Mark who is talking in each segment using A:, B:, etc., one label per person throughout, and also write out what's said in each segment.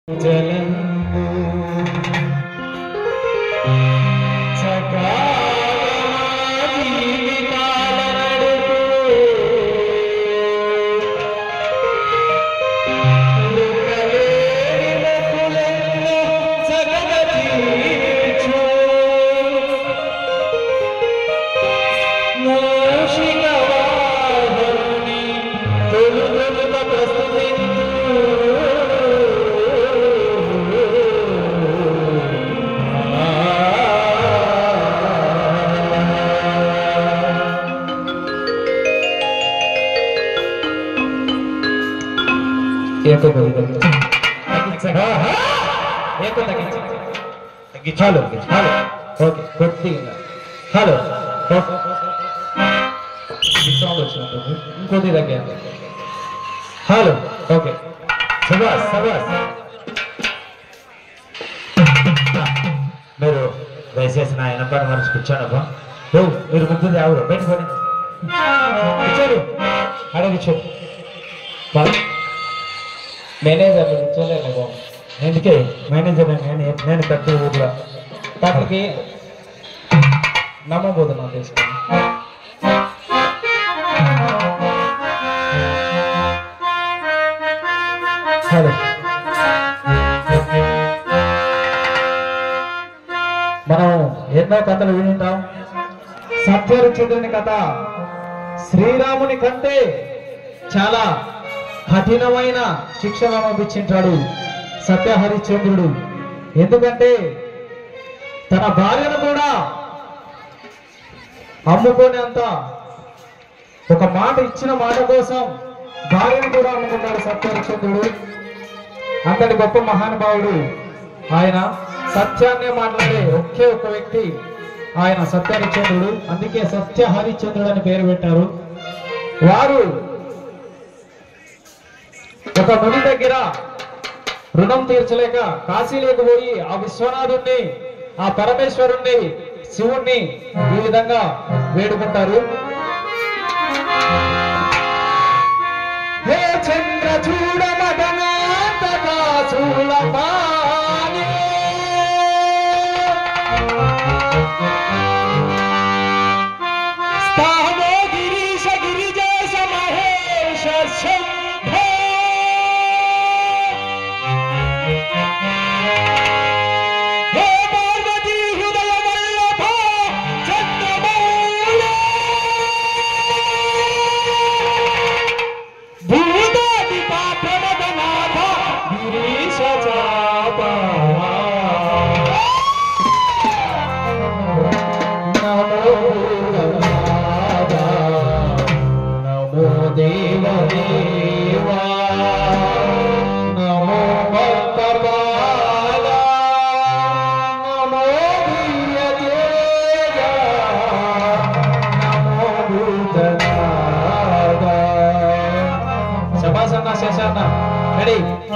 A: జలంబు సకాలమా జీవితాల నడుపు లుకలేని మొక్కులెన్నో సగల తీర్చు మూషిక వాహనుని తొలు తొలుత ప్రస్తుతించు హలో ఓకే కొద్దిగా హలో సౌండ్ వచ్చినట్టు ఇంకొద్ది దగ్గర హలో ఓకే సబాస్ సబాస్ మీరు దయచేసి నా వెనకాల మనిషి కూర్చోనబ్బా మీరు ముగ్గురు ఎవరు బయట పడి కూర్చోరు అడగిచ్చారు మేనేజర్ కూర్చోలేదు బాబు ఎందుకే మేనేజర్ నేను పెద్ద ఊర్లో వాటికి నమ్మబోతున్నాం తీసుకుని హలో మనం ఎన్నో కథలు వింటాం. సత్యహరిశ్చంద్రుని కథ శ్రీరాముని కంటే చాలా కఠినమైన శిక్షను అనుభవించాడు సత్యహరిశ్చంద్రుడు. ఎందుకంటే తన భార్యను కూడా అమ్ముకునేంత ఒక మాట ఇచ్చిన మాట కోసం భార్యను కూడా అమ్ముకున్నాడు సత్యహరిశ్చంద్రుడు. అంతటి గొప్ప మహానుభావుడు ఆయన. సత్యాన్నే మాట్లాడే ఒకే ఒక్క వ్యక్తి ఆయన సత్యహరిశ్చంద్రుడు. అందుకే సత్యహరిశ్చంద్రుడు అని పేరు పెట్టారు. వారు ఒక ముని దగ్గర రుణం తీర్చలేక కాశీలోకి పోయి ఆ విశ్వనాథుణ్ణి, ఆ పరమేశ్వరుణ్ణి, శివుణ్ణి ఈ విధంగా వేడుకుంటారు. హే చంద్రచూడ మదనాతకాసులపాని స్థానో గిరీశ గిరిజేశ మహేశ శంభో హే పార్వతీ హృదయ వల్లభ చంద్రమౌళ భూతాది పాపమదనాథ గిరీశ చాపా నమో నమో దేవ దేవా నమో భక్తబాల నమో దివ్య తేజ నమో భూతనాథ. శబాసన్న శేషన్న రెడీ.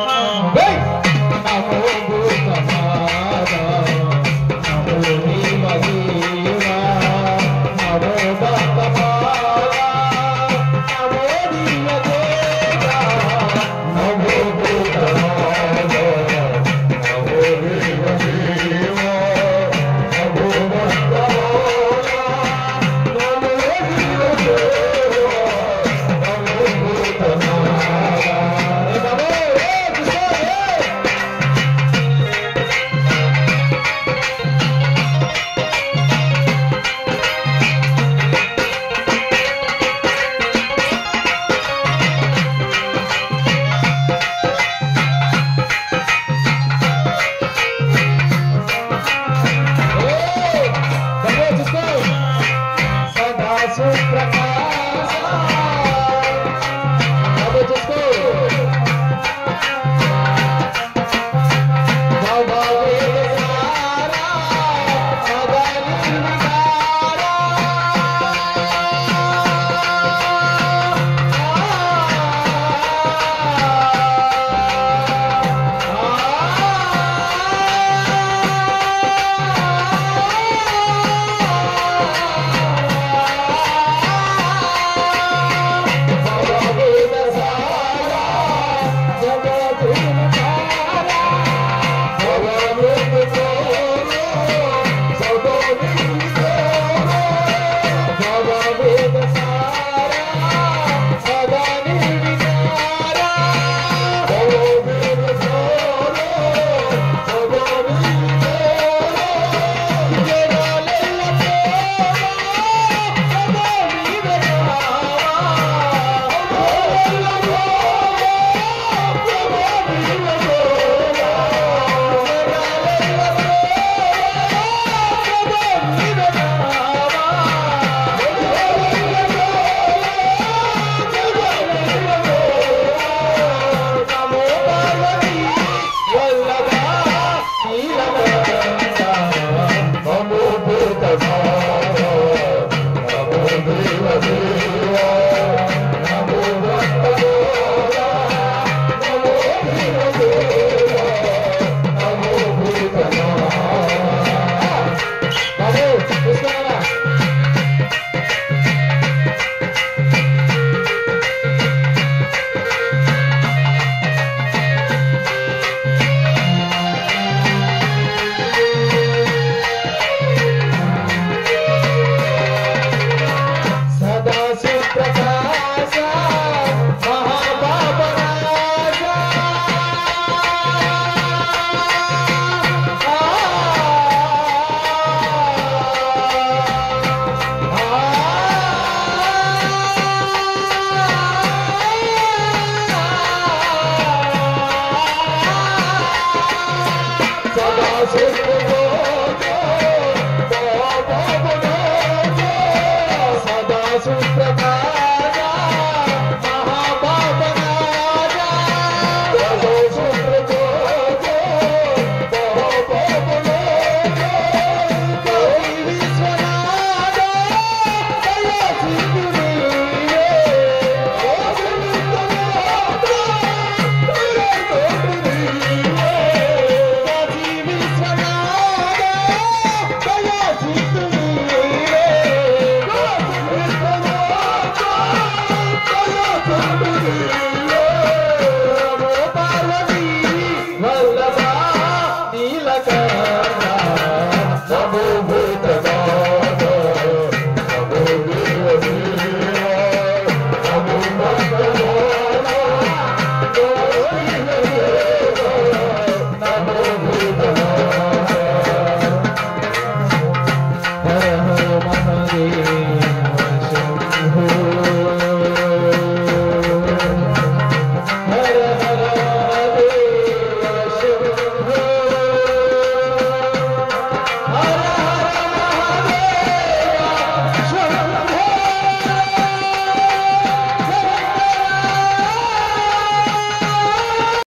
A: నమో భూతనాథ నమో దేవ దేవా నమో భక్తబాల నమో దివ్య తేజ నమో భూతనాథ నమో దేవ దేవా నమో భక్తబాల నమో దివ్య తేజ నమో భూతనాథ. శివ